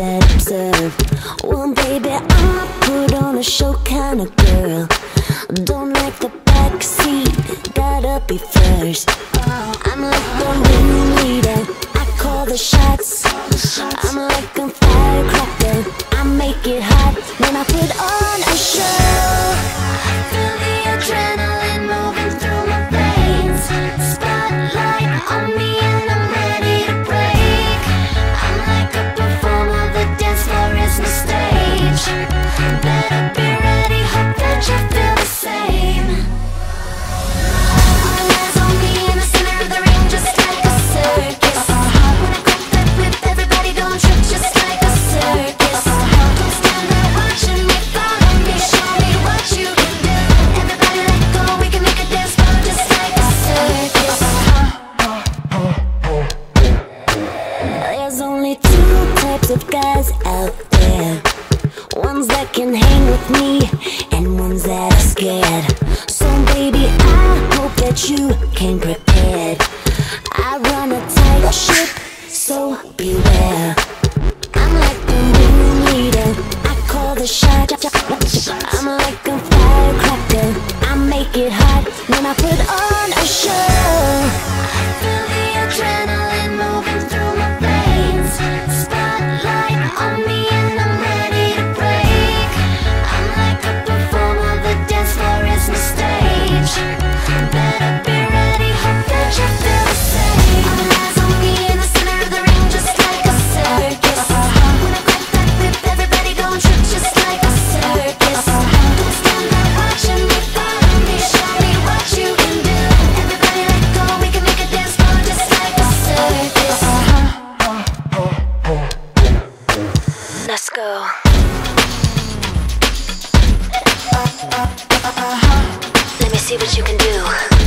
that observe. Well, baby, I'm a put on a show kind of girl. Don't like the backseat, gotta be first. I'm like the ringleader, I call the shots. I'm like a firecracker, I make it hot when I put on a show. Feel the adrenaline moving through my veins. Spotlight on me and I'm ready to break. I'm like a performer, the dance floor is my stage. Better be ready, hope that you feel the same. All eyes on me in the center of the ring, just like a circus. When I grab that whip, everybody don't trip, just like a circus. Don't stand there watching me, follow me, show me what you can do. Everybody let go, we can make a dance floor just like a circus. There's only two types of guys out there. Ones that can hang with me and ones that are scared. So baby, I hope that you came prepared. I run a tight ship, so beware. I'm like the ringleader, I call the shot. I'm like a firecracker, I make it hot when I put on a show. Feel the adrenaline moving through my veins. Spotlight on me and I'm ready to break. I'm like a performer, the dance floor is my stage. Better be ready, hope that you feel the same. All eyes on me in the center of the ring, just like a circus. When I grab that whip, everybody don't trip, just like a circus. Don't stand there watching me, follow me, show me what you can do. Everybody let go, we can make a dance floor just like a circus. Let's go. Let me see what you can do.